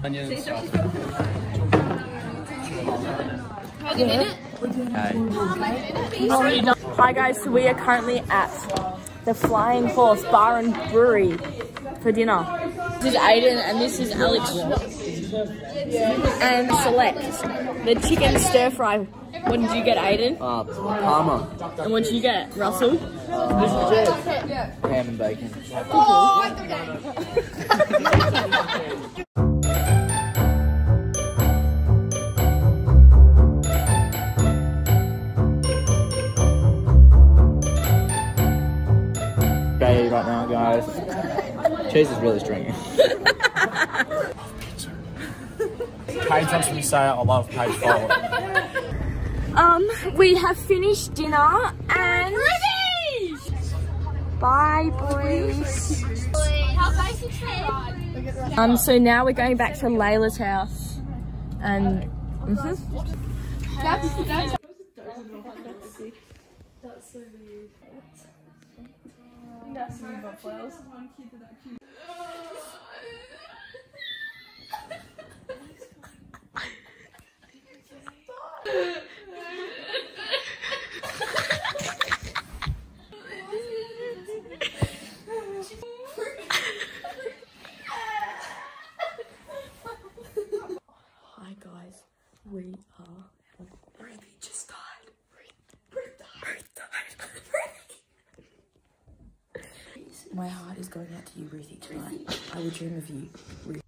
onion and stuff. Hi guys, so we are currently at the Flying Horse Bar and Brewery for dinner. This is Aiden and this is Alex and Select. The chicken stir fry. What did you get, Aiden? Parma. And what did you get, Russell? Ham and bacon. Right now, guys. Cheese is really stringy. Paige wants me to say I love Paige Follow. We have finished dinner and bye boys. So now we're going back to Layla's house and that's so weird. That's so weird. Hi guys, we are. Ruby just died. Ruby died. My heart is going out to you, Ruthie, tonight. I will dream of you, Ruthie.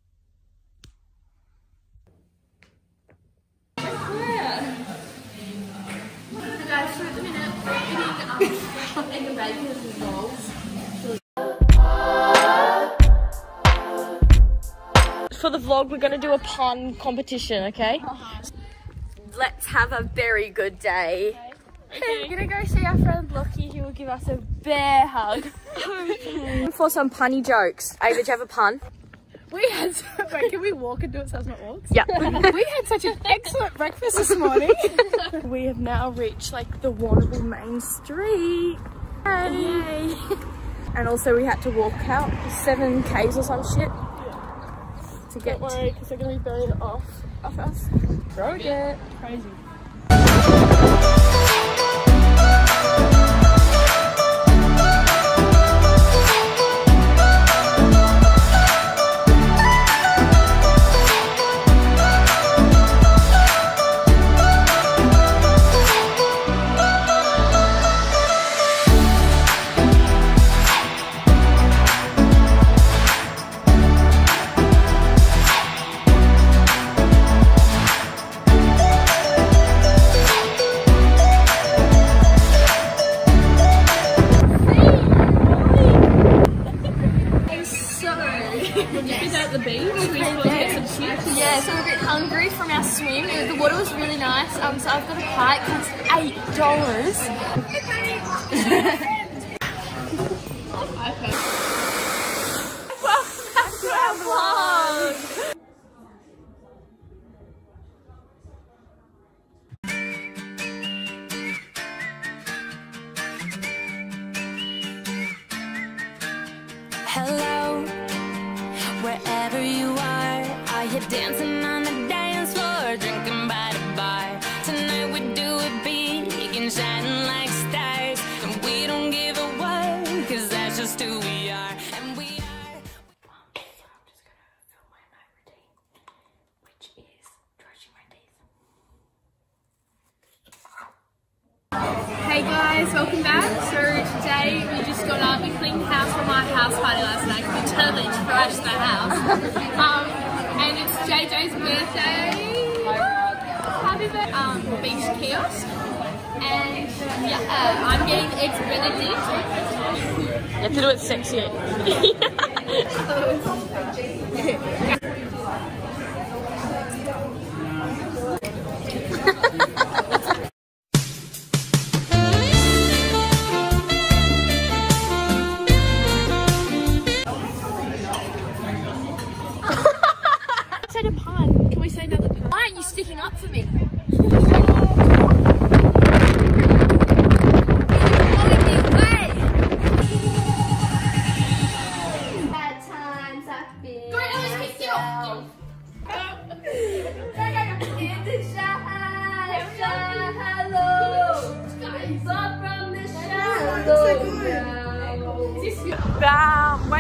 Guys, for the minute, we're eating bacon and rolls. For the vlog, we're going to do a pun competition, okay? Let's have a very good day. Okay. We're going to go see our friend Lockie, who will give us a bear hug. For some punny jokes. Ava, did you have a pun? We had, wait, can we walk and do it so it's not walks? Yeah. We had such an excellent breakfast this morning. We have now reached like the Warrnambool main street. Yay. And also we had to walk out 7 k's or some shit. To get Don't worry, because they're going to be buried off us. Project. Crazy. Yeah, so we're a bit hungry from our swim. The water was really nice. So I've got a pike. It's $8. Welcome back to our vlog. Hello, wherever you are you dancing on the dance floor, drinking by the bar. Tonight we do it big and shining like stars, and we don't give a what, cause that's just who we are. And we are. So I'm just gonna film my night routine, which is brushing my teeth. Hey guys, welcome back. So today we just got up, we cleaned the house from our house party last night. We totally trashed the house. And it's JJ's birthday. Happy birthday. Beach kiosk. And yeah, I'm getting eggs Benedict. You have to do it sexy. Said a pun. Can we say another pun? Why aren't you sticking up for me? Bad times I've been. Go, Alice, kick it off.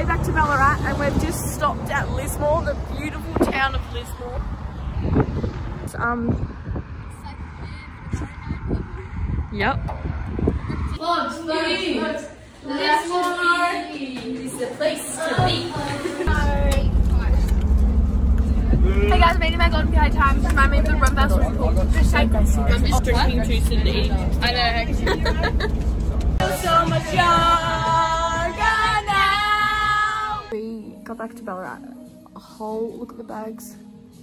way back to Ballarat and we've just stopped at Lismore, the beautiful town of Lismore. Yep. Lismore is the place to be. Hey guys, meeting my golden PI time. Remind me of the rum bus report. I'm just drinking juice and eating. I know. So much younger now. We got back to Ballarat. A whole look at the bags.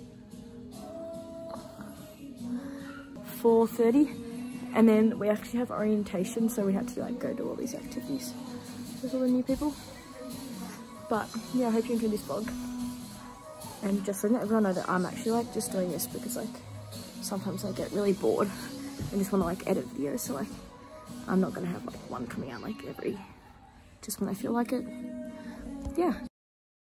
4:30, and then we actually have orientation, so we had to like go do all these activities with all the new people. But yeah, I hope you enjoyed this vlog. And just letting everyone know that I'm actually like just doing this because like sometimes I get really bored and just want to like edit videos, so like I'm not gonna have like one coming out like just when I feel like it. Yeah,